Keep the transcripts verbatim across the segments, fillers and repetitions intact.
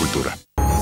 культура».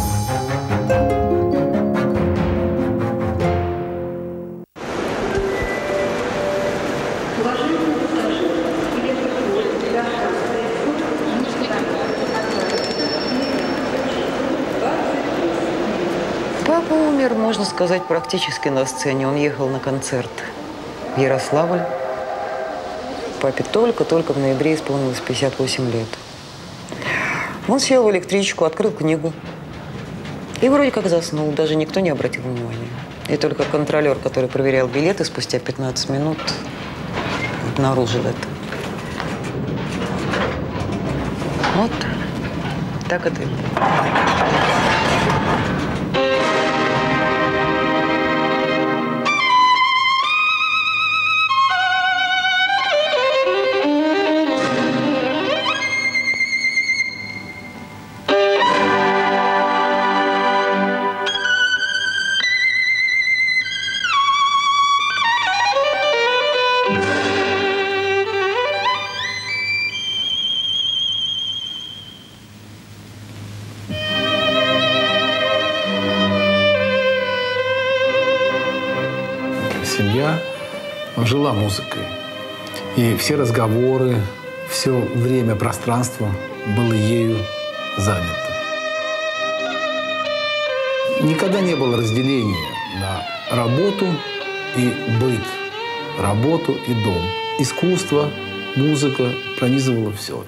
Папа умер, можно сказать, практически на сцене. Он ехал на концерт в Ярославль. Папе только-только в ноябре исполнилось пятьдесят восемь лет. Он сел в электричку, открыл книгу и вроде как заснул. Даже никто не обратил внимания. И только контролер, который проверял билеты, спустя пятнадцать минут обнаружил это. Вот так это и было. Семья жила музыкой. И все разговоры, все время, пространство было ею занято. Никогда не было разделения на работу и быт, работу и дом. Искусство, музыка пронизывало все.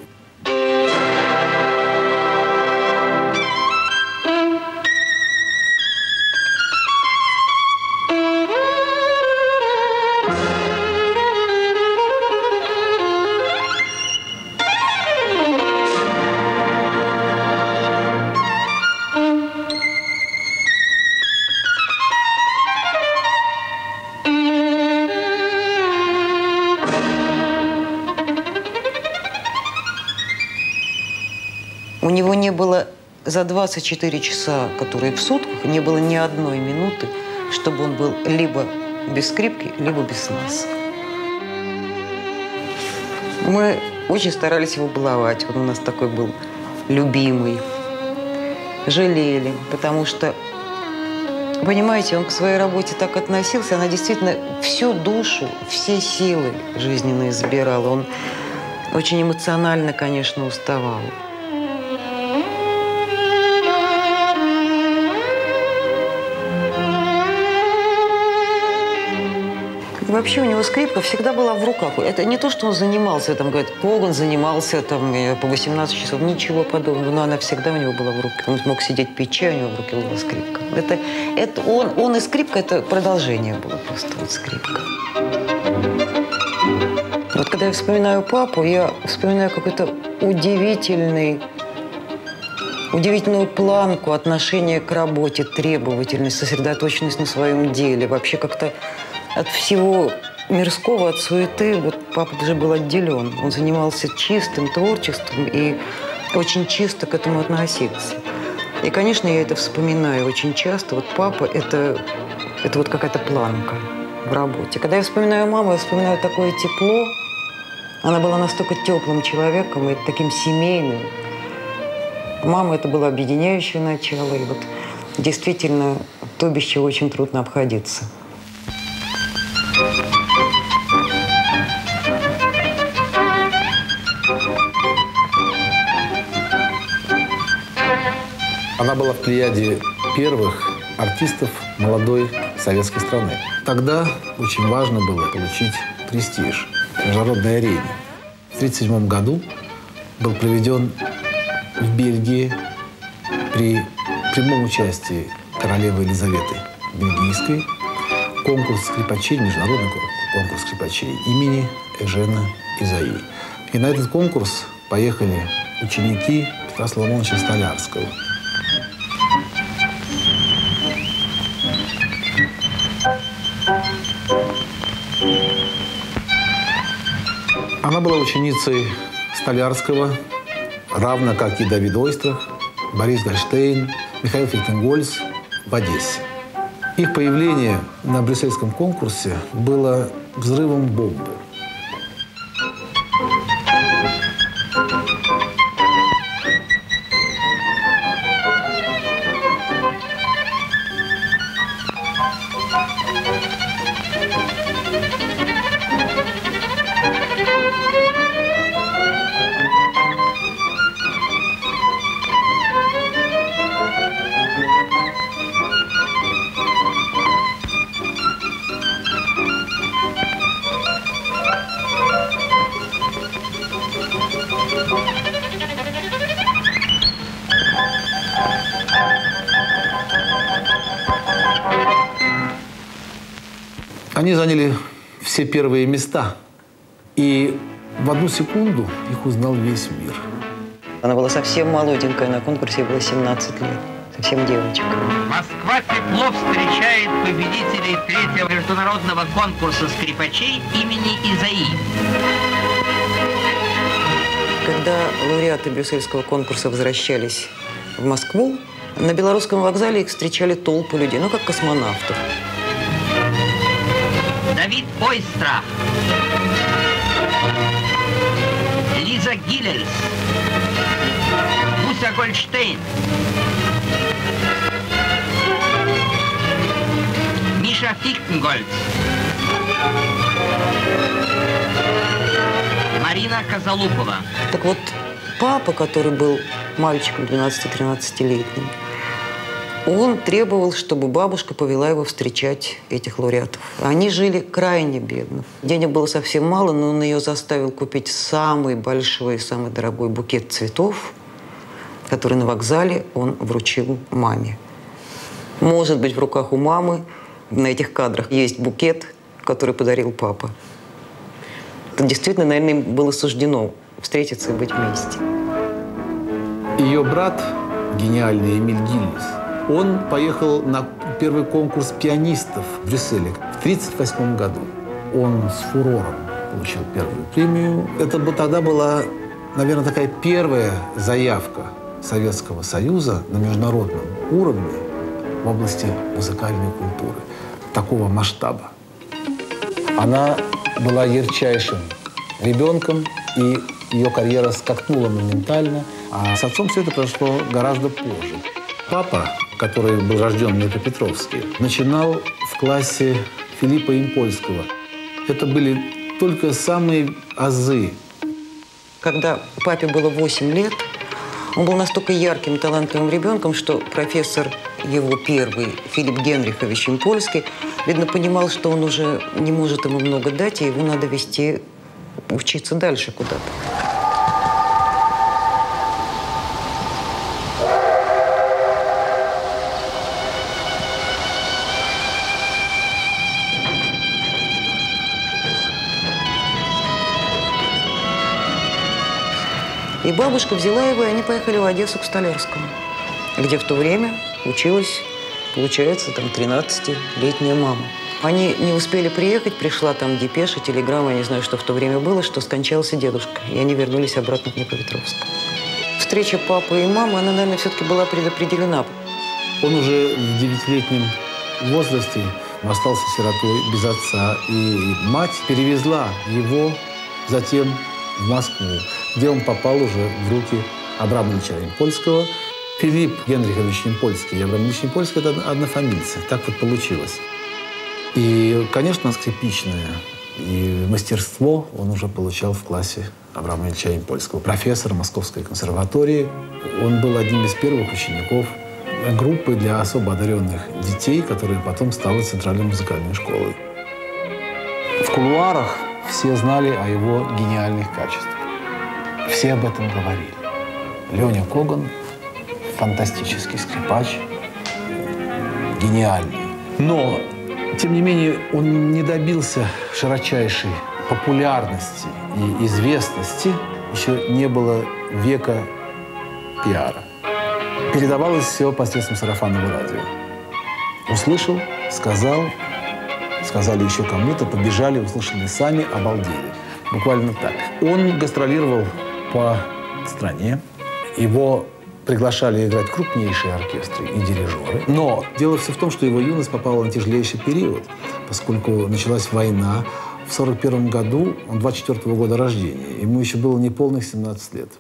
У него не было за двадцать четыре часа, которые в сутках, не было ни одной минуты, чтобы он был либо без скрипки, либо без нас. Мы очень старались его баловать. Он у нас такой был любимый. Жалели, потому что, понимаете, он к своей работе так относился, она действительно всю душу, все силы жизненные забирала. Он очень эмоционально, конечно, уставал. И вообще у него скрипка всегда была в руках. Это не то, что он занимался, там, говорят, Коган занимался там, по восемнадцать часов, ничего подобного, но она всегда у него была в руке. Он мог сидеть пить чай, у него в руке была скрипка. Это, это он, он и скрипка, это продолжение было просто, вот скрипка. Вот когда я вспоминаю папу, я вспоминаю какой-то удивительный, удивительную планку отношения к работе, требовательность, сосредоточенность на своем деле. Вообще как-то от всего мирского, от суеты, вот папа даже был отделен. Он занимался чистым творчеством и очень чисто к этому относился. И, конечно, я это вспоминаю очень часто. Вот папа – это, это вот какая-то планка в работе. Когда я вспоминаю маму, я вспоминаю такое тепло. Она была настолько теплым человеком и таким семейным. Мама – это было объединяющее начало. И вот действительно то, без чего очень трудно обходиться. Она была в плеяде первых артистов молодой советской страны. Тогда очень важно было получить престиж в международной арене. В тысяча девятьсот тридцать седьмом году был проведен в Бельгии при прямом участии королевы Елизаветы Бельгийской конкурс скрипачей, международный конкурс скрипачей имени Эжена Изаи. И на этот конкурс поехали ученики Петра Соломоновича Столярского. Она была ученицей Столярского, равно как и Давид Ойстрах, Борис Гольштейн, Михаил Фихтенгольц в Одессе. Их появление на брюссельском конкурсе было взрывом бомбы. Они заняли все первые места. И в одну секунду их узнал весь мир. Она была совсем молоденькая, на конкурсе ей было семнадцать лет. Совсем девочка. Москва тепло встречает победителей третьего международного конкурса скрипачей имени Изаи. Когда лауреаты брюссельского конкурса возвращались в Москву, на Белорусском вокзале их встречали толпы людей, ну, как космонавтов. Давид Ойстра, Лиза Гиллельс, Буся Гольдштейн, Миша Фихтенгольц, Марина Козалупова. Так вот, папа, который был мальчиком двенадцати-тринадцатилетним, он требовал, чтобы бабушка повела его встречать этих лауреатов. Они жили крайне бедно. Денег было совсем мало, но он ее заставил купить самый большой и самый дорогой букет цветов, который на вокзале он вручил маме. Может быть, в руках у мамы на этих кадрах есть букет, который подарил папа. Это действительно, наверное, им было суждено встретиться и быть вместе. Ее брат, гениальный Эмиль Гиллельс, он поехал на первый конкурс пианистов в Брюсселе в тридцать восьмом году. Он с фурором получил первую премию. Это тогда была, наверное, такая первая заявка Советского Союза на международном уровне в области музыкальной культуры такого масштаба. Она была ярчайшим ребенком, и ее карьера скакнула моментально. А с отцом все это произошло гораздо позже. Папа, который был рожден в Днепропетровске, начинал в классе Филиппа Импольского. Это были только самые азы. Когда папе было восемь лет, он был настолько ярким и талантливым ребенком, что профессор его первый, Филипп Генрихович Импольский, видно, понимал, что он уже не может ему много дать, и его надо вести учиться дальше куда-то. И бабушка взяла его, и они поехали в Одессу к Столярскому, где в то время училась, получается, там тринадцатилетняя мама. Они не успели приехать, пришла там депеша, телеграмма, я не знаю, что в то время было, что скончался дедушка. И они вернулись обратно в Днепропетровск. Встреча папы и мамы, она, наверное, все-таки была предопределена. Он уже в девятилетнем возрасте остался сиротой без отца. И мать перевезла его затем в Москву, где он попал уже в руки Абрама Ильича Импольского. Филипп Генрихович Импольский и Абрам Ильич Импольский – это однофамильцы. Так вот получилось. И, конечно, скрипичное и мастерство он уже получал в классе Абрама Ильича Импольского. Профессор Московской консерватории. Он был одним из первых учеников группы для особо одаренных детей, которая потом стала Центральной музыкальной школой. В кулуарах все знали о его гениальных качествах. Все об этом говорили. Леня Коган – фантастический скрипач, гениальный. Но, тем не менее, он не добился широчайшей популярности и известности. Еще не было века пиара. Передавалось все посредством сарафанного радио. Услышал, сказал, сказали еще кому-то, побежали, услышали сами, обалдели. Буквально так. Он гастролировал по стране. Его приглашали играть крупнейшие оркестры и дирижеры. Но дело все в том, что его юность попала на тяжелейший период, поскольку началась война. В сорок первом году, он двадцать четвёртого года рождения, ему еще было неполных семнадцать лет.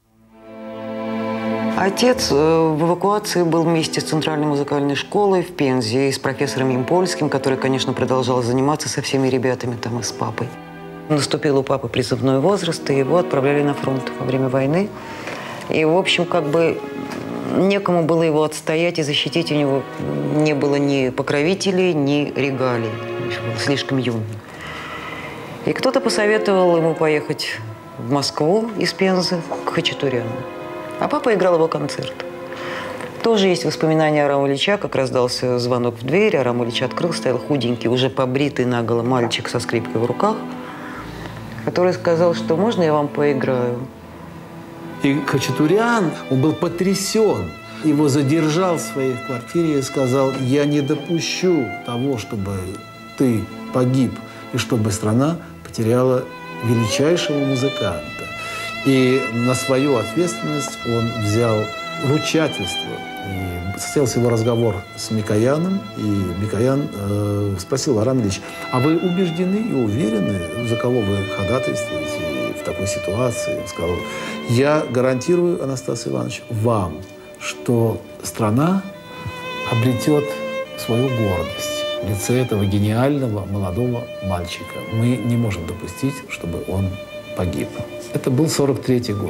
Отец в эвакуации был вместе с Центральной музыкальной школой в Пензе и с профессором Импольским, который, конечно, продолжал заниматься со всеми ребятами там и с папой. Наступил у папы призывной возраст, и его отправляли на фронт во время войны. И, в общем, как бы некому было его отстоять и защитить. У него не было ни покровителей, ни регалий. Он еще был слишком юным. И кто-то посоветовал ему поехать в Москву из Пензы к Хачатуряну. А папа играл его концерт. Тоже есть воспоминания Арама Ильича. Как раздался звонок в дверь, Арам Ильич открыл, стоял худенький, уже побритый наголо мальчик со скрипкой в руках, который сказал, что можно я вам поиграю? И Хачатурян, он был потрясен. Его задержал в своей квартире и сказал: я не допущу того, чтобы ты погиб, и чтобы страна потеряла величайшего музыканта. И на свою ответственность он взял ручательство. И состоялся его разговор с Микояном, и Микоян э, спросил: Арам Ильич, а вы убеждены и уверены, за кого вы ходатайствуете в такой ситуации? Он сказал: я гарантирую, Анастас Иванович, вам, что страна обретет свою гордость в лице этого гениального молодого мальчика. Мы не можем допустить, чтобы он погиб. Это был сорок третий год.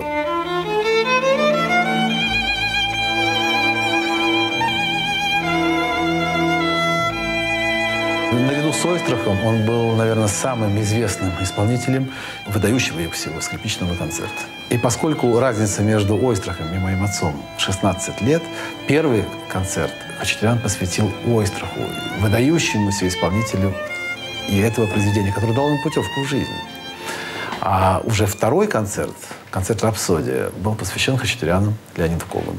Наряду с Ойстрахом он был, наверное, самым известным исполнителем выдающегося скрипичного концерта. И поскольку разница между Ойстрахом и моим отцом шестнадцать лет, первый концерт Хачатурян посвятил Ойстраху, выдающемуся исполнителю и этого произведения, которое дало ему путевку в жизнь. А уже второй концерт, концерт «Рапсодия», был посвящен Хачатуряну Леониду Ковану.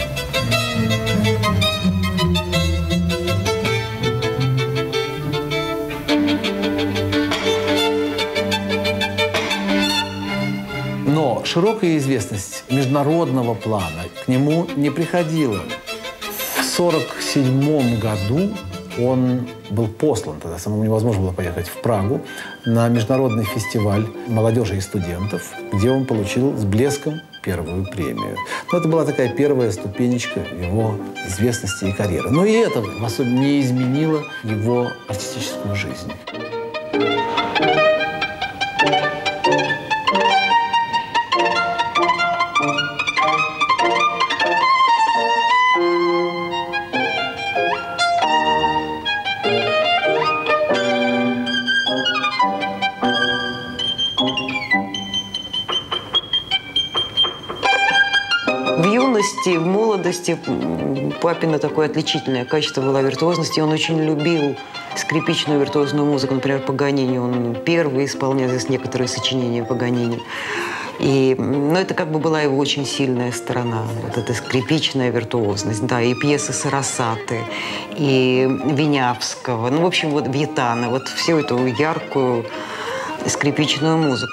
Но широкая известность международного плана к нему не приходила. В сорок седьмом году он был послан, тогда самому невозможно было поехать в Прагу, на международный фестиваль молодежи и студентов, где он получил с блеском первую премию. Но это была такая первая ступенечка его известности и карьеры. Но и это в особенности не изменило его артистическую жизнь. В молодости папина такое отличительное качество было виртуозности. Он очень любил скрипичную виртуозную музыку. Например, Паганини. Он первый исполнял здесь некоторые сочинения Паганини. И, ну, это как бы была его очень сильная сторона. Вот эта скрипичная виртуозность. Да, и пьесы Сарасаты, и Винявского. Ну, в общем, вот Вьетана. Вот всю эту яркую скрипичную музыку.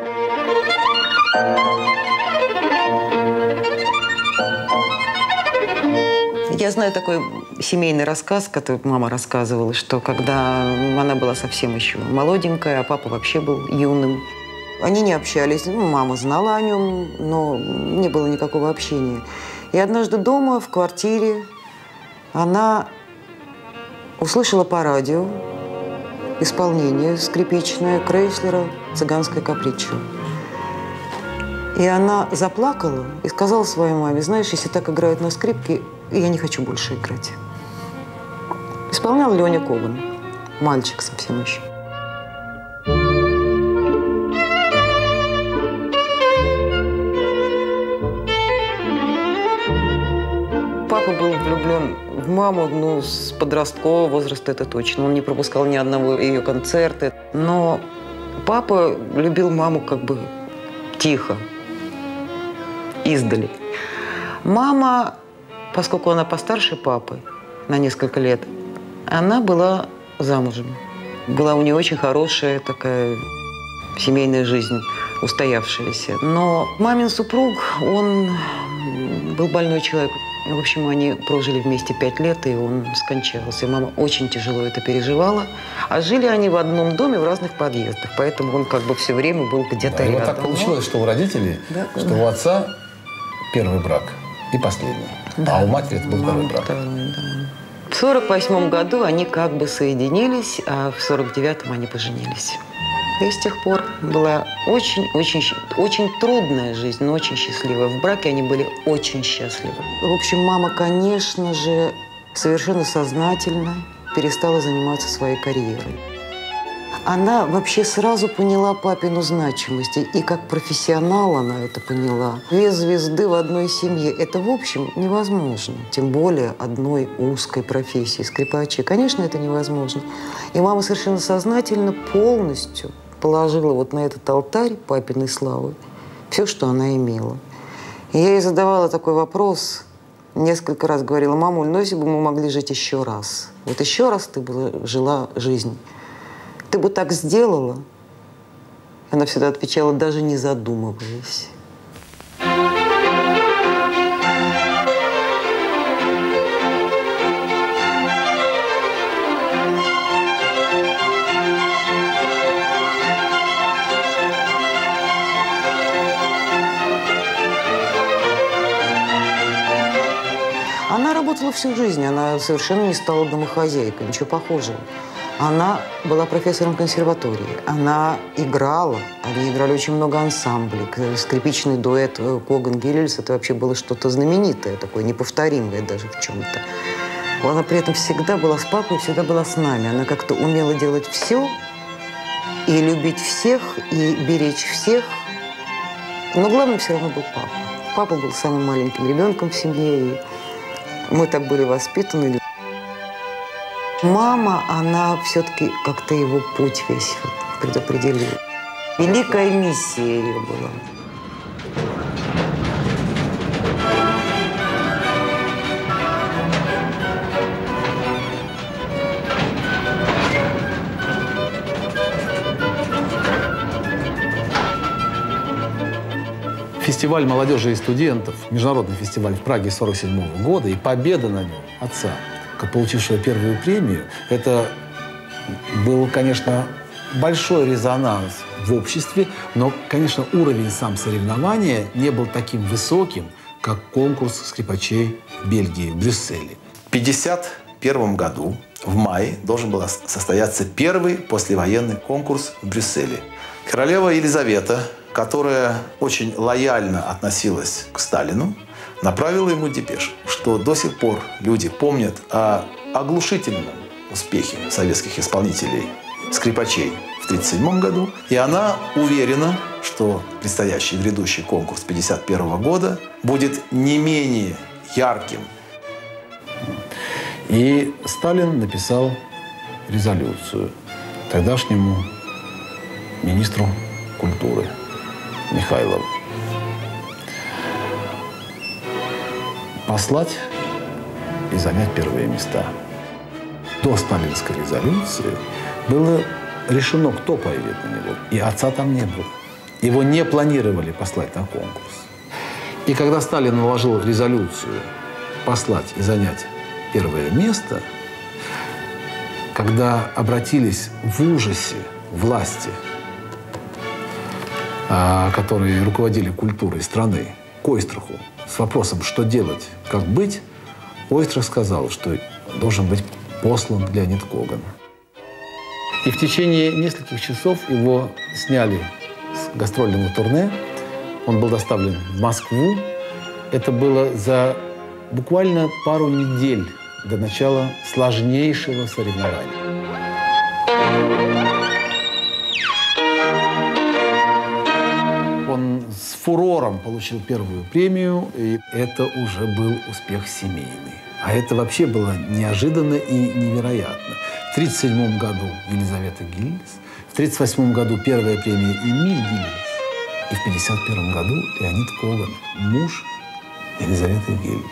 Я знаю такой семейный рассказ, который мама рассказывала, что когда она была совсем еще молоденькая, а папа вообще был юным, они не общались. Ну, мама знала о нем, но не было никакого общения. И однажды дома, в квартире, она услышала по радио исполнение скрипичное Крейслера «Цыганская каприччо». И она заплакала и сказала своей маме: знаешь, если так играют на скрипке, я не хочу больше играть. Исполнял Леня Кован, мальчик совсем еще. Папа был влюблен в маму, ну, с подросткового возраста, это точно. Он не пропускал ни одного ее концерта. Но папа любил маму как бы тихо, издали. Мама, поскольку она постарше папы на несколько лет, она была замужем. Была у нее очень хорошая такая семейная жизнь, устоявшаяся. Но мамин супруг, он был больной человек. В общем, они прожили вместе пять лет, и он скончался. Мама очень тяжело это переживала. А жили они в одном доме в разных подъездах, поэтому он как бы все время был где-то да, рядом. Вот так получилось, что у родителей, да, что да. у отца первый брак и последний. Да. А у матери это был второй брак. Второй, да. В сорок восьмом году они как бы соединились, а в сорок девятом они поженились. И с тех пор была очень-очень очень трудная жизнь, но очень счастливая. В браке они были очень счастливы. В общем, мама, конечно же, совершенно сознательно перестала заниматься своей карьерой. Она вообще сразу поняла папину значимость. И как профессионал она это поняла. Две звезды в одной семье – это, в общем, невозможно. Тем более одной узкой профессии скрипачей. Конечно, это невозможно. И мама совершенно сознательно полностью положила вот на этот алтарь папиной славы все, что она имела. И я ей задавала такой вопрос, несколько раз говорила: мамуль, ну если бы мы могли жить еще раз, вот еще раз ты бы жила жизнь, ты бы так сделала? Она всегда отвечала: даже не задумываясь. Она работала всю жизнь, она совершенно не стала домохозяйкой, ничего похожего. Она была профессором консерватории, она играла, они играли очень много ансамблей. Скрипичный дуэт Коган-Гиллельс – это вообще было что-то знаменитое, такое неповторимое даже в чем-то. Она при этом всегда была с папой, всегда была с нами. Она как-то умела делать все, и любить всех, и беречь всех. Но главным все равно был папа. Папа был самым маленьким ребенком в семье, и мы так были воспитаны. Мама, она все-таки как-то его путь весь предопределила. Великая миссия ее была. Фестиваль молодежи и студентов, международный фестиваль в Праге сорок седьмого года и победа на нем отца, как получившего первую премию, это был, конечно, большой резонанс в обществе, но, конечно, уровень сам соревнования не был таким высоким, как конкурс скрипачей в Бельгии, в Брюсселе. В пятьдесят первом году, в мае, должен был состояться первый послевоенный конкурс в Брюсселе. Королева Елизавета, которая очень лояльно относилась к Сталину, направила ему депеш, что до сих пор люди помнят о оглушительном успехе советских исполнителей, скрипачей в тысяча девятьсот тридцать седьмом году. И она уверена, что предстоящий грядущий конкурс пятьдесят первого года будет не менее ярким. И Сталин написал резолюцию тогдашнему министру культуры Михайлову. Послать и занять первые места. До сталинской резолюции было решено, кто поедет на него. И отца там не было. Его не планировали послать на конкурс. И когда Сталин наложил резолюцию послать и занять первое место, когда обратились в ужасе власти, которые руководили культурой страны, к Ойстраху с вопросом, что делать, как быть, Ойстрах сказал, что должен быть послан Леонид Коган. И в течение нескольких часов его сняли с гастрольного турне. Он был доставлен в Москву. Это было за буквально пару недель до начала сложнейшего соревнования. Он с фурором получил первую премию, и это уже был успех семейный. А это вообще было неожиданно и невероятно. В тысяча девятьсот тридцать седьмом году Елизавета Гиллельс, в тысяча девятьсот тридцать восьмом году первая премия Эмиль Гиллельс, и в тысяча девятьсот пятьдесят первом году Леонид Коган, муж Елизаветы Гиллельс.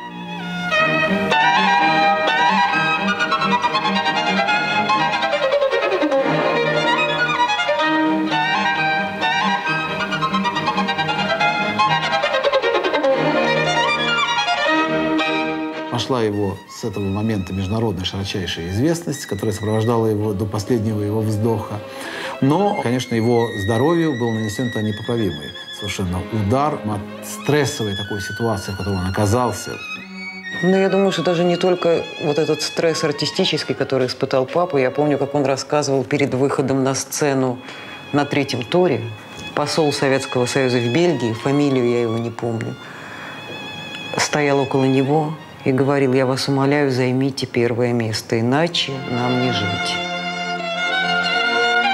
Пошла его с этого момента международная широчайшая известность, которая сопровождала его до последнего его вздоха. Но, конечно, его здоровью был нанесен непоправимый совершенно удар от стрессовой такой ситуации, в которой он оказался. Ну, я думаю, что даже не только вот этот стресс артистический, который испытал папа. Я помню, как он рассказывал перед выходом на сцену на третьем туре. Посол Советского Союза в Бельгии, фамилию я его не помню, стоял около него и говорил: я вас умоляю, займите первое место, иначе нам не жить.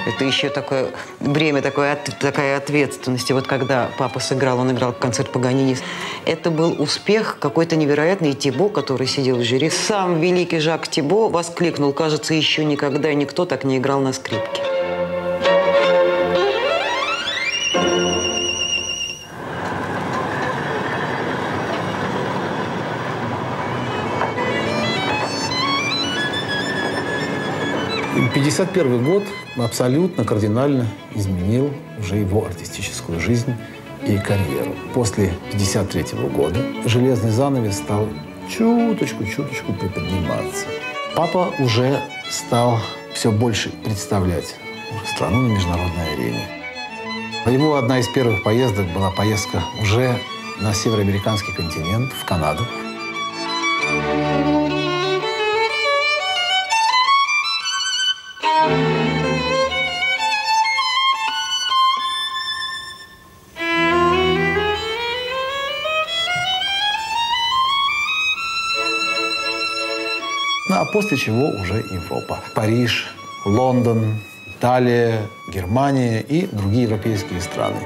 Это еще такое бремя, такое, такая ответственность. И вот когда папа сыграл, он играл концерт Паганини, это был успех какой-то невероятный. И Тибо, который сидел в жюри, сам великий Жак Тибо воскликнул: кажется, еще никогда никто так не играл на скрипке. пятьдесят первый год абсолютно кардинально изменил уже его артистическую жизнь и карьеру. После пятьдесят третьего года железный занавес стал чуточку-чуточку приподниматься. Папа уже стал все больше представлять страну на международной арене. Его одна из первых поездок была поездка уже на североамериканский континент, в Канаду. Ну, а после чего уже Европа. Париж, Лондон, Италия, Германия и другие европейские страны.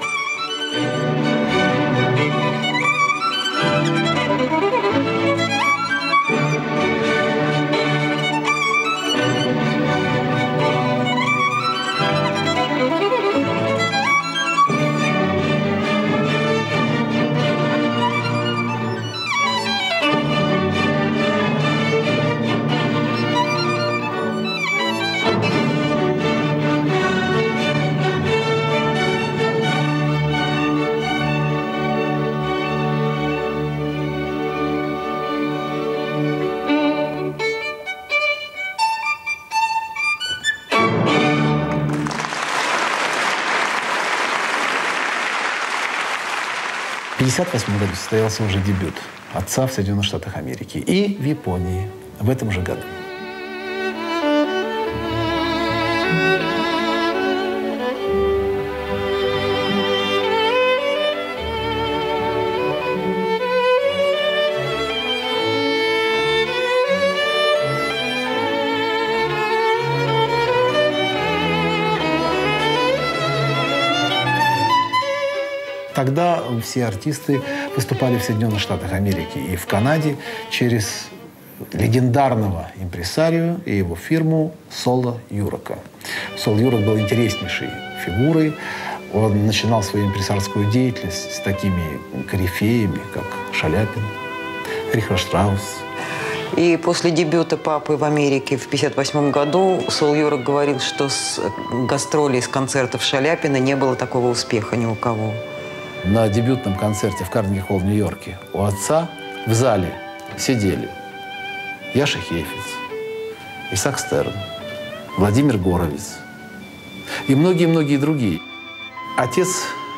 В пятьдесят восьмом году состоялся уже дебют отца в Соединенных Штатах Америки и в Японии в этом же году. Тогда все артисты выступали в Соединенных Штатах Америки и в Канаде через легендарного импресарио и его фирму Соло Юрока. Сол Юрок был интереснейшей фигурой. Он начинал свою импресарскую деятельность с такими корифеями, как Шаляпин, Рихард Штраус. И после дебюта папы в Америке в пятьдесят восьмом году Сол Юрок говорил, что с гастролей, с концертов Шаляпина не было такого успеха ни у кого. На дебютном концерте в Карнеги-холл в Нью-Йорке у отца в зале сидели Яша Хейфиц, Исаак Стерн, Владимир Горовиц и многие-многие другие. Отец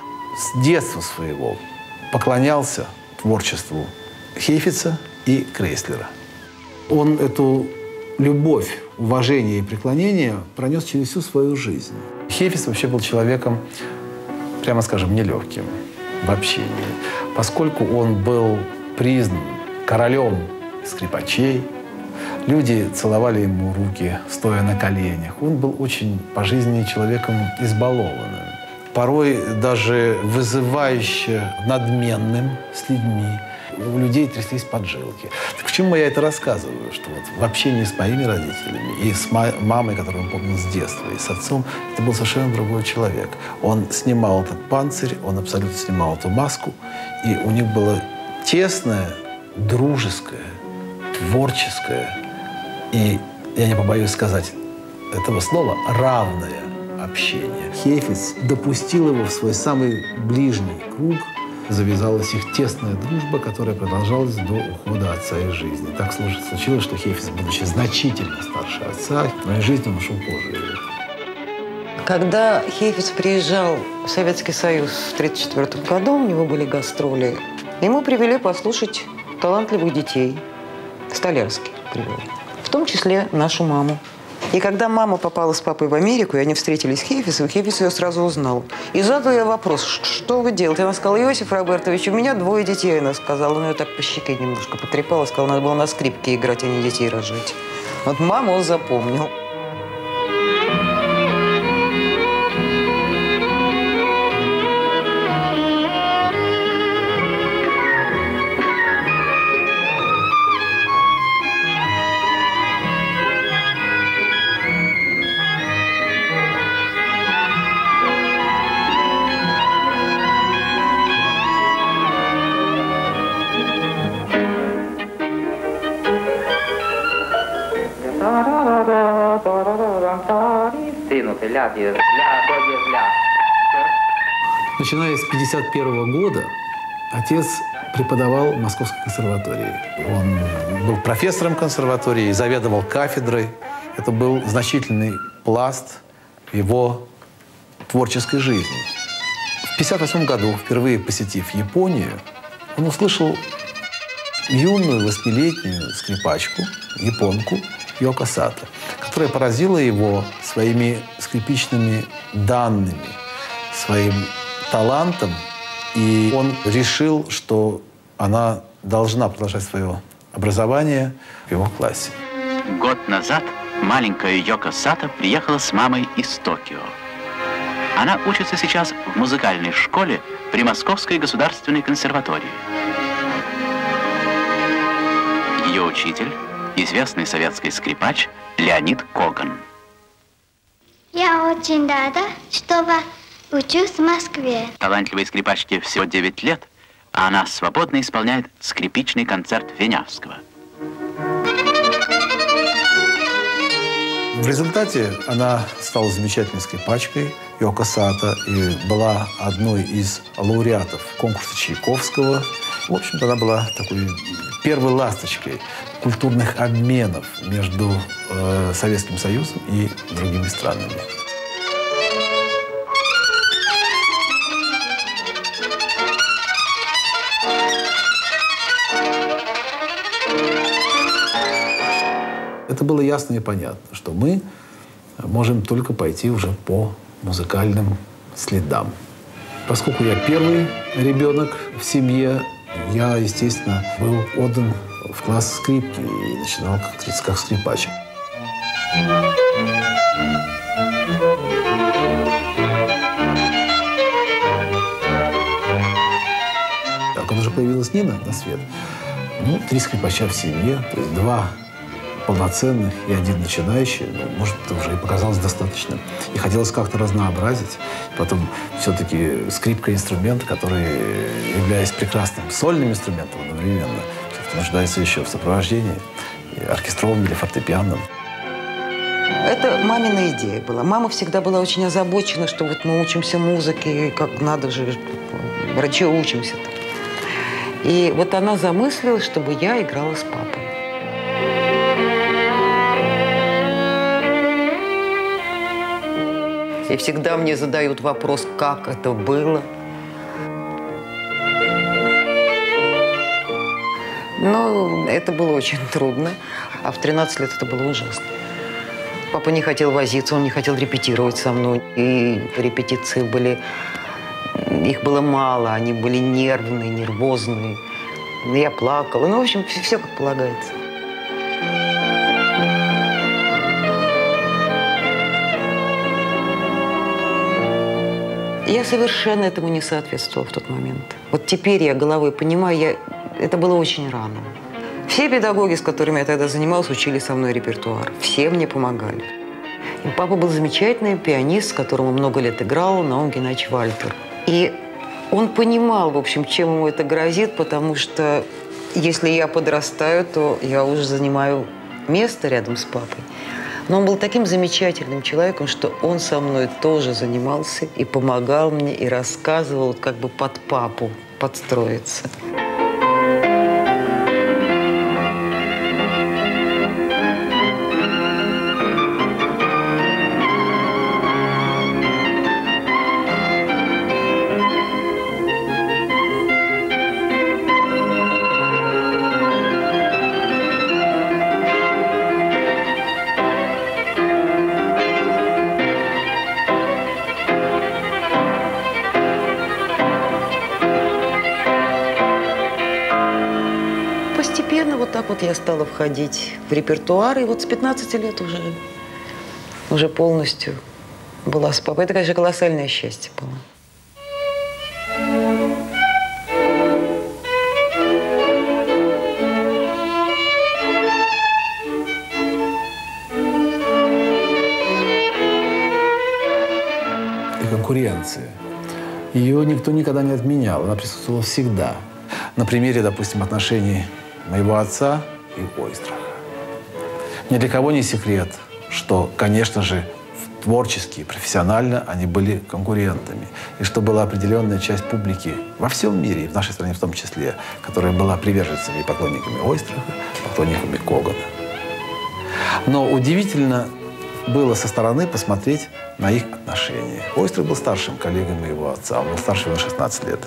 с детства своего поклонялся творчеству Хейфица и Крейслера. Он эту любовь, уважение и преклонение пронес через всю свою жизнь. Хейфиц вообще был человеком, прямо скажем, нелегким в общении, поскольку он был признан королем скрипачей. Люди целовали ему руки, стоя на коленях. Он был очень по жизни человеком избалованным, порой даже вызывающе надменным с людьми. У людей тряслись поджилки. Так к чему я это рассказываю? Что вот в общении с моими родителями и с мамой, которую он помнил с детства, и с отцом, это был совершенно другой человек. Он снимал этот панцирь, он абсолютно снимал эту маску, и у них было тесное, дружеское, творческое и, я не побоюсь сказать этого слова, равное общение. Хейфиц допустил его в свой самый ближний круг. Завязалась их тесная дружба, которая продолжалась до ухода отца из жизни. Так случилось, что Хейфиц, будучи значительно старше отца, но из жизни он ушел позже. Когда Хейфиц приезжал в Советский Союз в тысяча девятьсот тридцать четвёртом году, у него были гастроли, ему привели послушать талантливых детей. Столярский привел. В том числе нашу маму. И когда мама попала с папой в Америку, и они встретились с Хейфицем, Хейфиц ее сразу узнал. И задал ей вопрос: что вы делаете? Она сказала: Иосиф Робертович, у меня двое детей, она сказала. Он ее так по щеке немножко потрепала, сказала: надо было на скрипке играть, а не детей рожать. Вот маму он запомнил. Начиная с пятьдесят первого года отец преподавал в Московской консерватории. Он был профессором консерватории, заведовал кафедрой. Это был значительный пласт его творческой жизни. В тысяча девятьсот пятьдесят восьмом году, впервые посетив Японию, он услышал юную восьмилетнюю скрипачку, японку Йоко Сато, которая поразила его своими скрипичными данными, своим талантом. И он решил, что она должна продолжать свое образование в его классе. Год назад маленькая Йоко Сато приехала с мамой из Токио. Она учится сейчас в музыкальной школе при Московской государственной консерватории. Ее учитель – известный советский скрипач Леонид Коган. Я очень рада, что учусь в Москве. Талантливой скрипачке всего девять лет, а она свободно исполняет скрипичный концерт Винявского. В результате она стала замечательной скрипачкой Йоко Сато и была одной из лауреатов конкурса Чайковского. В общем-то, она была такой первой ласточкой культурных обменов между э, Советским Союзом и другими странами. Это было ясно и понятно, что мы можем только пойти уже по музыкальным следам. Поскольку я первый ребенок в семье, я, естественно, был отдан в класс скрипки и начинал как, как скрипач. Так, когда уже появилась Нина на свет, ну, три скрипача в семье, то есть два полноценных и один начинающий, ну, может, это уже и показалось достаточно. И хотелось как-то разнообразить. Потом все-таки скрипка – инструмент, который, являясь прекрасным сольным инструментом одновременно, нуждается еще в сопровождении оркестровым или фортепианным. Это мамина идея была. Мама всегда была очень озабочена, что вот мы учимся музыке, и как надо же, врачи учимся-то. И вот она замыслила, чтобы я играла с папой. И всегда мне задают вопрос, как это было. Но это было очень трудно. А в тринадцать лет это было ужасно. Папа не хотел возиться, он не хотел репетировать со мной. И репетиции были... Их было мало, они были нервные, нервозные. Я плакала. Ну, в общем, все, все как полагается. Я совершенно этому не соответствовала в тот момент. Вот теперь я головой понимаю, я... это было очень рано. Все педагоги, с которыми я тогда занималась, учили со мной репертуар. Все мне помогали. И папа был замечательный пианист, с которым он много лет играл, Наум Геннадьевич Вальтер. И он понимал, в общем, чем ему это грозит, потому что если я подрастаю, то я уже занимаю место рядом с папой. Но он был таким замечательным человеком, что он со мной тоже занимался и помогал мне, и рассказывал, как бы под папу подстроиться. Постепенно вот так вот я стала входить в репертуар, и вот с пятнадцати лет уже, уже полностью была с папой. Это, конечно, колоссальное счастье было. И конкуренция. Ее никто никогда не отменял, она присутствовала всегда. На примере, допустим, отношений моего отца и Ойстраха. Ни для кого не секрет, что, конечно же, творчески, профессионально они были конкурентами. И что была определенная часть публики во всем мире, и в нашей стране в том числе, которая была приверженцами и поклонниками Ойстраха, поклонниками Когана. Но удивительно было со стороны посмотреть на их отношения. Ойстрах был старшим коллегой моего отца, он был старше на шестнадцать лет.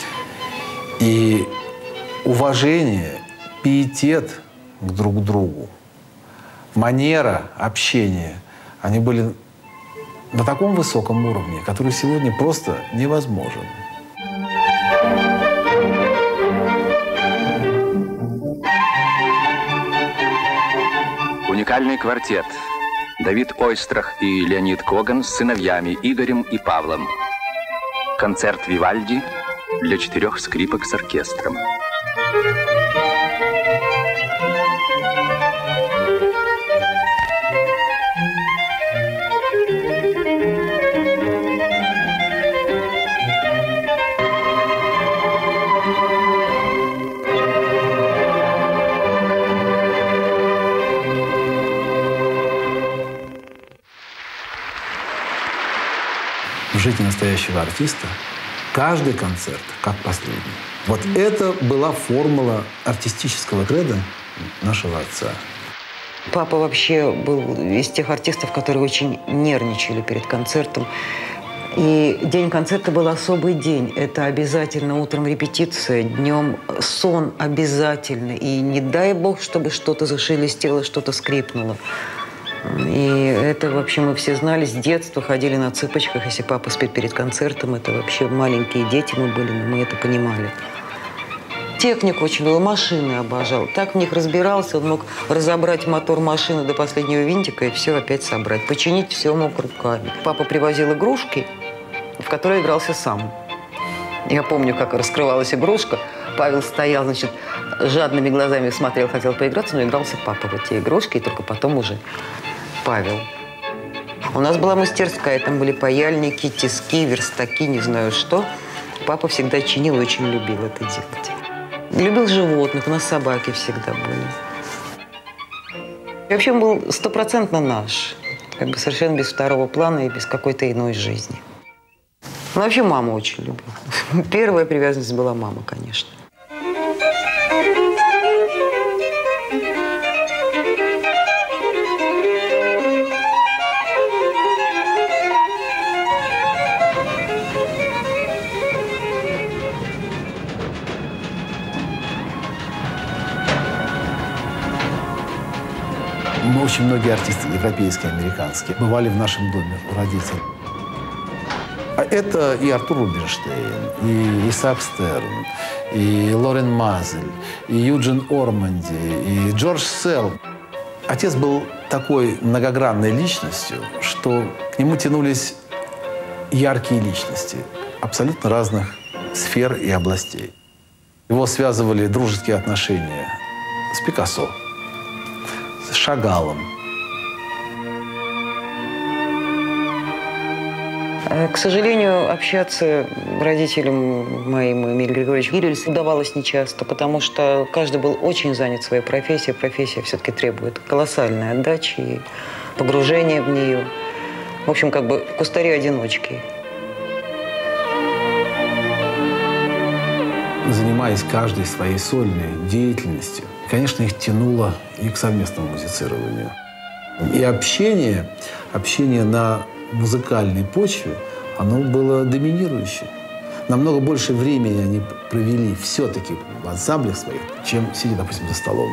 И уважение, пиетет к друг другу, манера общения, они были на таком высоком уровне, который сегодня просто невозможен. Уникальный квартет. Давид Ойстрах и Леонид Коган с сыновьями Игорем и Павлом. Концерт Вивальди для четырех скрипок с оркестром. В жизни настоящего артиста каждый концерт как последний. Вот это была формула артистического кредо нашего отца. Папа вообще был из тех артистов, которые очень нервничали перед концертом. И день концерта был особый день. Это обязательно утром репетиция, днем сон обязательно. И не дай бог, чтобы что-то зашелестело, что-то скрипнуло. И это вообще мы все знали с детства, ходили на цыпочках. Если папа спит перед концертом, это вообще маленькие дети мы были, но мы это понимали. Технику очень любил, машины обожал. Так в них разбирался, он мог разобрать мотор машины до последнего винтика и все опять собрать. Починить все мог руками. Папа привозил игрушки, в которые игрался сам. Я помню, как раскрывалась игрушка. Павел стоял, значит, жадными глазами смотрел, хотел поиграться, но игрался папа в эти игрушки, и только потом уже Павел. У нас была мастерская, там были паяльники, тиски, верстаки, не знаю что. Папа всегда чинил и очень любил это делать. Любил животных, у нас собаки всегда были. И вообще он был стопроцентно наш, как бы совершенно без второго плана и без какой-то иной жизни. Он вообще маму очень любил. Первая привязанность была мама, конечно. Мы очень многие артисты, европейские, американские, бывали в нашем доме у родителей. А это и Артур Рубинштейн, и Исаак Стерн, и Лорен Мазель, и Юджин Орманди, и Джордж Селл. Отец был такой многогранной личностью, что к нему тянулись яркие личности абсолютно разных сфер и областей. Его связывали дружеские отношения с Пикассо, с Шагалом. К сожалению, общаться родителям моим, Эмилию Григорьевичу Гиллельсу, удавалось нечасто, потому что каждый был очень занят своей профессией. Профессия все-таки требует колоссальной отдачи и погружения в нее. В общем, как бы кустари-одиночки. Занимаясь каждой своей сольной деятельностью, конечно, их тянуло и к совместному музицированию. И общение, общение на музыкальной почве, оно было доминирующим. Намного больше времени они провели все-таки в ансамблях своих, чем сидя, допустим, за столом.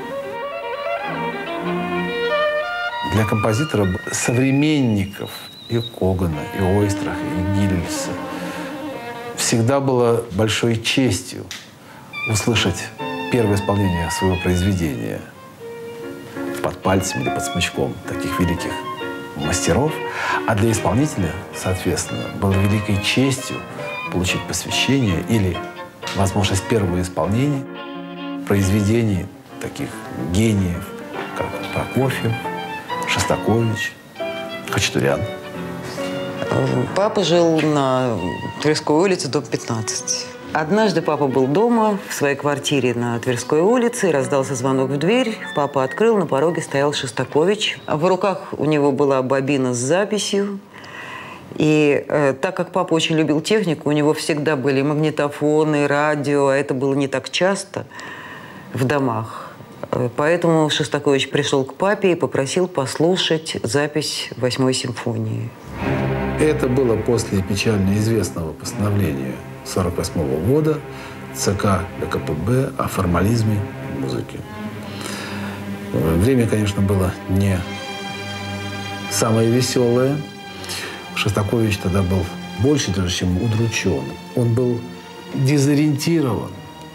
Для композитора, современников и Когана, и Ойстраха, и Гиллельса всегда было большой честью услышать первое исполнение своего произведения под пальцем или под смычком таких великих мастеров. А для исполнителя, соответственно, было великой честью получить посвящение или возможность первого исполнения произведений таких гениев, как Прокофьев, Шостакович, Хачатурян. Папа жил на Тверской улице, дом пятнадцать. Однажды папа был дома в своей квартире на Тверской улице, и раздался звонок в дверь. Папа открыл, на пороге стоял Шостакович. В руках у него была бобина с записью. И э, так как папа очень любил технику, у него всегда были магнитофоны, радио, а это было не так часто в домах. Поэтому Шостакович пришел к папе и попросил послушать запись восьмой симфонии. Это было после печально известного постановления сорок восьмого года ЦК ВКПБ о формализме музыки. Время, конечно, было не самое веселое. Шостакович тогда был больше даже, чем удручен. Он был дезориентирован.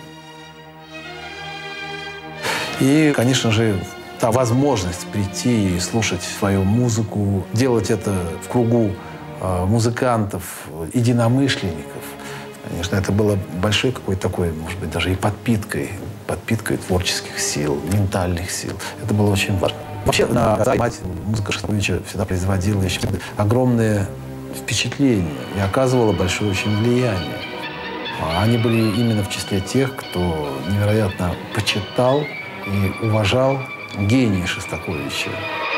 И, конечно же, та возможность прийти и слушать свою музыку, делать это в кругу э, музыкантов, единомышленников, конечно, это было большой какой-то такой, может быть, даже и подпиткой, подпиткой творческих сил, ментальных сил. Это было очень важно. Вообще, на отца и мать музыка Шостаковича всегда производила еще огромное впечатление и оказывала большое очень влияние. Они были именно в числе тех, кто невероятно почитал и уважал гения Шостаковича.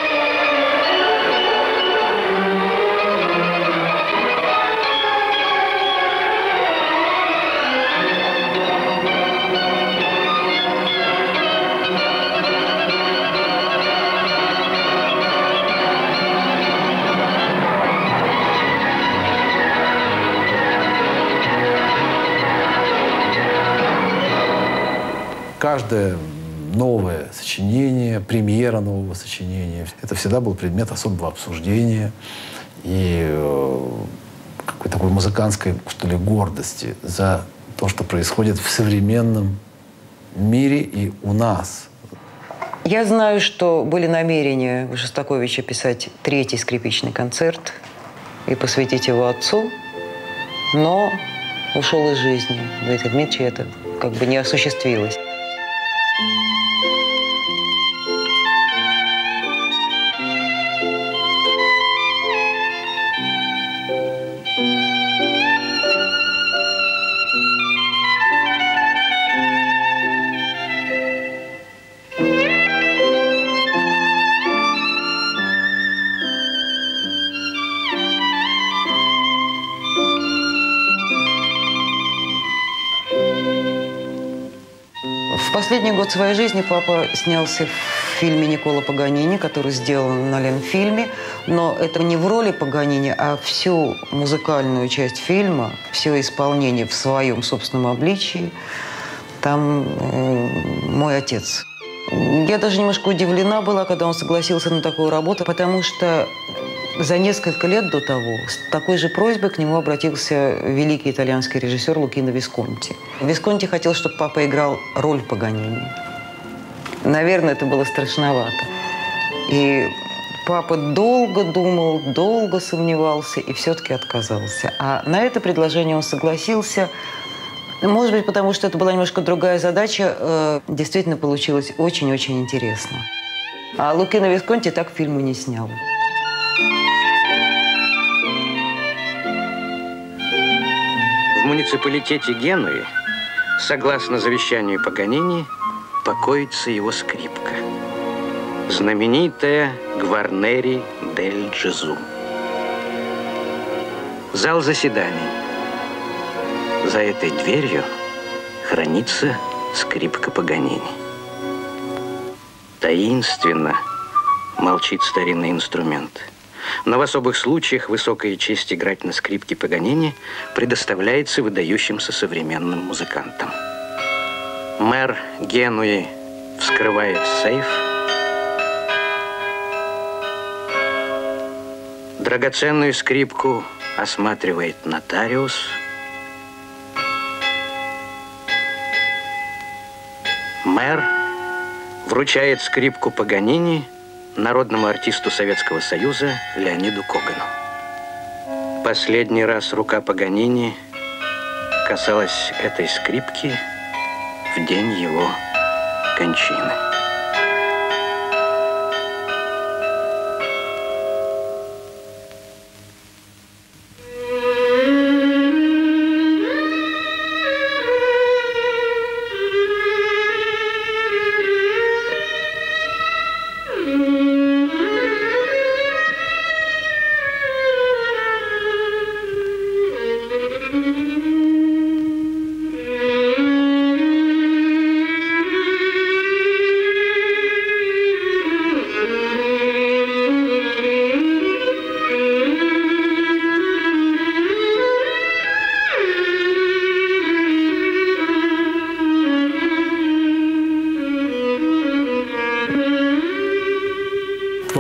Каждое новое сочинение, премьера нового сочинения, это всегда был предмет особого обсуждения и э, какой-то такой музыкантской, что ли, гордости за то, что происходит в современном мире и у нас. Я знаю, что были намерения у Шостаковича писать третий скрипичный концерт и посвятить его отцу, но ушел из жизни. Дмитрий Дмитриевич, это как бы не осуществилось. В последний год своей жизни папа снялся в фильме Никколо Паганини, который сделан на Ленфильме. Но это не в роли Паганини, а всю музыкальную часть фильма, все исполнение в своем собственном обличии. Там э, мой отец. Я даже немножко удивлена была, когда он согласился на такую работу, потому что за несколько лет до того с такой же просьбой к нему обратился великий итальянский режиссер Лукино Висконти. Висконти хотел, чтобы папа играл роль Паганини. Наверное, это было страшновато. И папа долго думал, долго сомневался и все-таки отказался. А на это предложение он согласился. Может быть, потому что это была немножко другая задача. Э, действительно получилось очень-очень интересно. А Лукино Висконти так фильму не снял. В муниципалитете Генуи, согласно завещанию Паганини, покоится его скрипка. Знаменитая Гварнери дель Джезу. Зал заседаний. За этой дверью хранится скрипка Паганини. Таинственно молчит старинный инструмент. Но в особых случаях высокая честь играть на скрипке Паганини предоставляется выдающимся современным музыкантам. Мэр Генуи вскрывает сейф. Драгоценную скрипку осматривает нотариус. Мэр вручает скрипку Паганини народному артисту Советского Союза Леониду Когану. Последний раз рука Паганини касалась этой скрипки в день его кончины.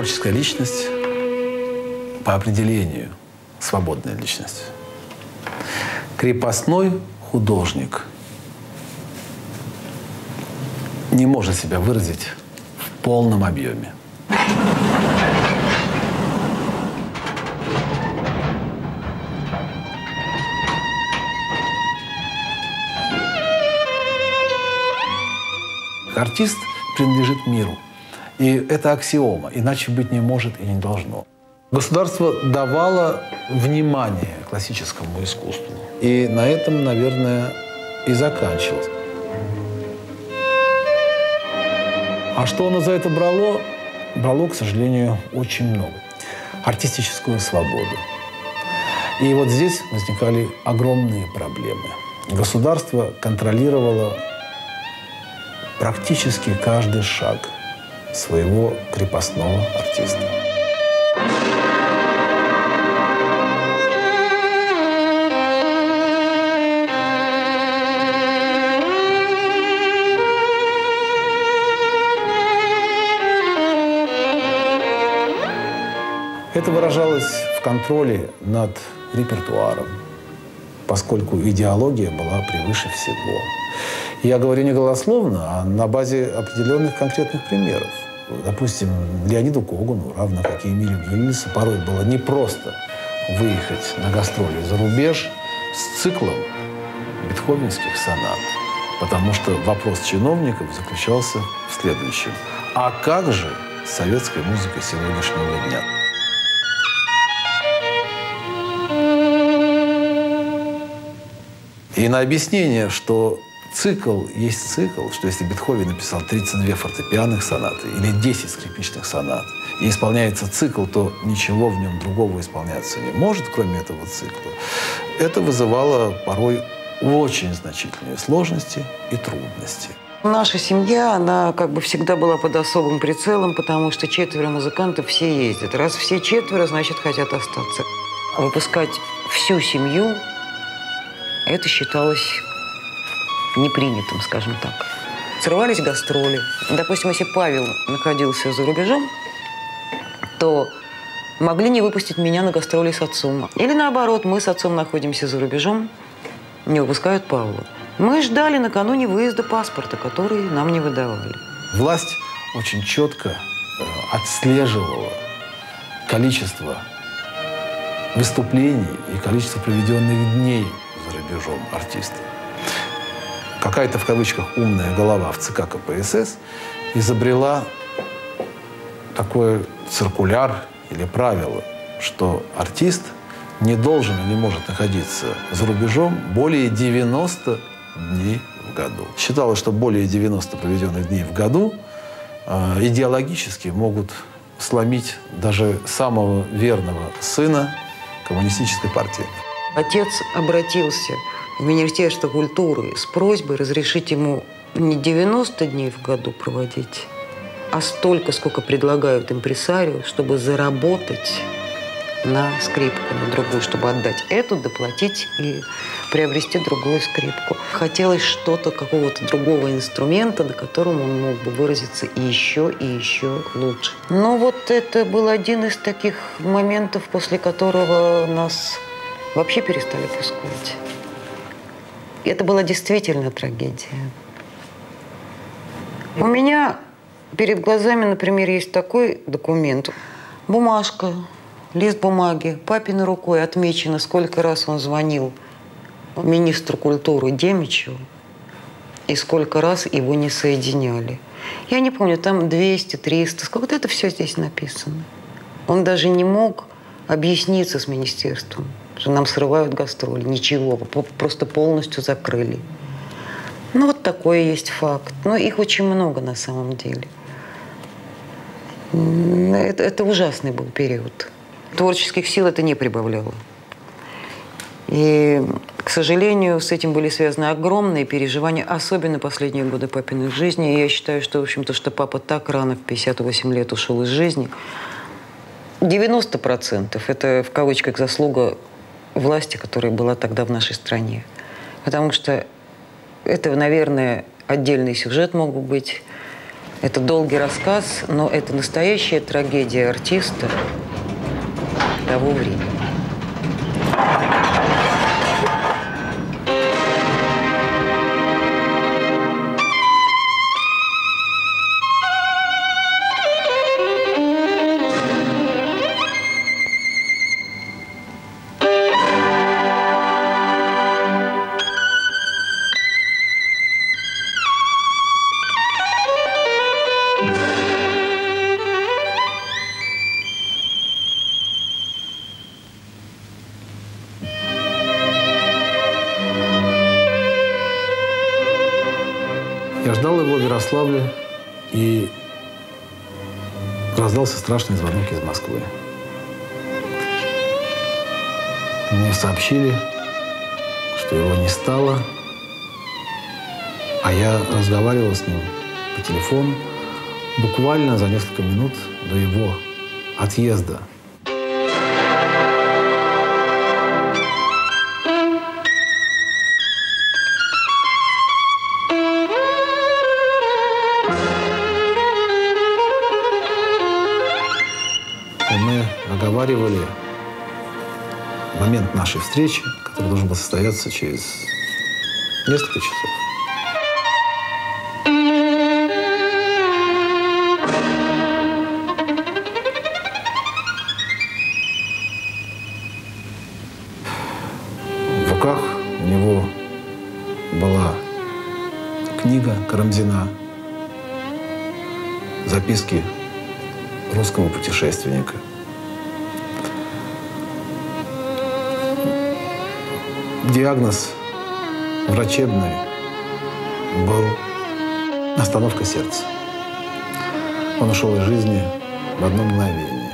творческая личность по определению свободная личность. Крепостной художник не может себя выразить в полном объеме. Артист принадлежит миру. И это аксиома, иначе быть не может и не должно. Государство давало внимание классическому искусству. И на этом, наверное, и заканчивалось. А что оно за это брало? Брало, к сожалению, очень много. Артистическую свободу. И вот здесь возникали огромные проблемы. Государство контролировало практически каждый шаг своего крепостного артиста. Это выражалось в контроле над репертуаром, поскольку идеология была превыше всего. Я говорю не голословно, а на базе определенных конкретных примеров. Допустим, Леониду Когану, равно как и Эмилию Гиллису, порой было непросто выехать на гастроли за рубеж с циклом бетховенских сонат. Потому что вопрос чиновников заключался в следующем. А как же советская музыка сегодняшнего дня? И на объяснение, что цикл есть цикл, что если Бетховен написал тридцать две фортепианных сонаты или десять скрипичных сонат, и исполняется цикл, то ничего в нем другого исполняться не может, кроме этого цикла. Это вызывало порой очень значительные сложности и трудности. Наша семья, она как бы всегда была под особым прицелом, потому что четверо музыкантов все ездят. Раз все четверо, значит, хотят остаться. Выпускать всю семью – это считалось непринятым, скажем так. Срывались гастроли. Допустим, если Павел находился за рубежом, то могли не выпустить меня на гастроли с отцом. Или наоборот, мы с отцом находимся за рубежом, не выпускают Павла. Мы ждали накануне выезда паспорта, который нам не выдавали. Власть очень четко отслеживала количество выступлений и количество проведенных дней за рубежом артиста. Какая-то, в кавычках, умная голова в ЦК КПСС изобрела такой циркуляр или правило, что артист не должен и не может находиться за рубежом более девяноста дней в году. Считалось, что более девяноста проведенных дней в году э, идеологически могут сломить даже самого верного сына коммунистической партии. Отец обратился в Министерство культуры с просьбой разрешить ему не девяносто дней в году проводить, а столько, сколько предлагают импресарио, чтобы заработать на скрипку, на другую, чтобы отдать эту, доплатить и приобрести другую скрипку. Хотелось что-то, какого-то другого инструмента, на котором он мог бы выразиться и еще, и еще лучше. Но вот это был один из таких моментов, после которого нас вообще перестали пускать. И это была действительно трагедия. У меня перед глазами, например, есть такой документ. Бумажка. Лист бумаги, папиной рукой отмечено, сколько раз он звонил министру культуры Демичеву и сколько раз его не соединяли. Я не помню, там двести, триста, сколько-то это все здесь написано. Он даже не мог объясниться с министерством, что нам срывают гастроли. Ничего, просто полностью закрыли. Ну, вот такой есть факт. Но их очень много на самом деле. Это, это ужасный был период. Творческих сил это не прибавляло. И, к сожалению, с этим были связаны огромные переживания, особенно последние годы папиной жизни. И я считаю, что, в общем-то, что папа так рано, в пятьдесят восемь лет, ушел из жизни. девяносто процентов это, в кавычках, заслуга власти, которая была тогда в нашей стране. Потому что это, наверное, отдельный сюжет мог бы быть. Это долгий рассказ, но это настоящая трагедия артиста того времени. Я ждал его в Ярославле, и раздался страшный звонок из Москвы. Мне сообщили, что его не стало, а я разговаривал с ним по телефону буквально за несколько минут до его отъезда. Мы оговаривали момент нашей встречи, который должен был состояться через несколько часов. В руках у него была книга Карамзина «Записки русского путешественника». Диагноз врачебный был остановка сердца. Он ушел из жизни в одно мгновение.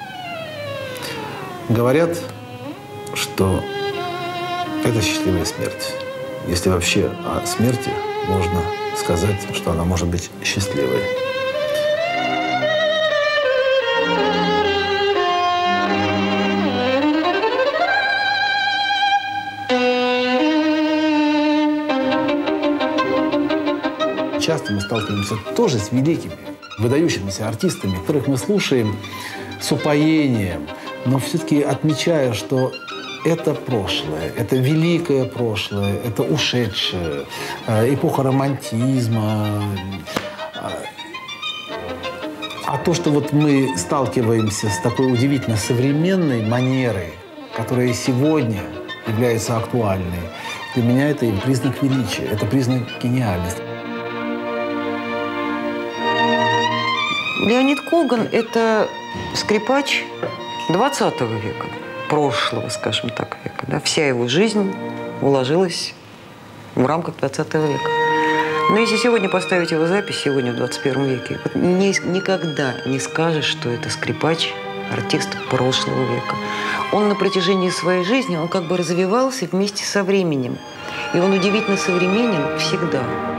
Говорят, что это счастливая смерть. Если вообще о смерти можно сказать, что она может быть счастливой. Часто мы сталкиваемся тоже с великими, выдающимися артистами, которых мы слушаем с упоением, но все-таки отмечая, что это прошлое, это великое прошлое, это ушедшее, эпоха романтизма. А то, что вот мы сталкиваемся с такой удивительно современной манерой, которая сегодня является актуальной, для меня это и признак величия, это признак гениальности. Леонид Коган – это скрипач двадцатого века, прошлого, скажем так, века. Да? Вся его жизнь уложилась в рамках двадцатого века. Но если сегодня поставить его запись, сегодня в двадцать первом веке, вот ни, никогда не скажешь, что это скрипач, артист прошлого века. Он на протяжении своей жизни, он как бы развивался вместе со временем. И он удивительно современен всегда.